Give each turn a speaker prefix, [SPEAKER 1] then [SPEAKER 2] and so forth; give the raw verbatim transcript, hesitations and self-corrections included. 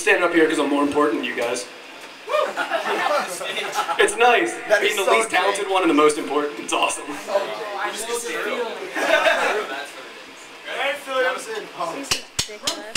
[SPEAKER 1] standing up here because I'm more important than you guys. It's nice.
[SPEAKER 2] That
[SPEAKER 1] Being
[SPEAKER 2] is
[SPEAKER 1] the
[SPEAKER 2] so
[SPEAKER 1] least talented
[SPEAKER 2] great.
[SPEAKER 1] one and the most important. It's awesome.
[SPEAKER 3] I know the feeling.
[SPEAKER 2] Hey, Phil. That was in. Oh.